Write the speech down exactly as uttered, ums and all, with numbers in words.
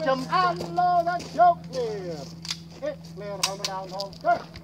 chùm alo nó chốt liền. Cái leo thôi nó đau thôi.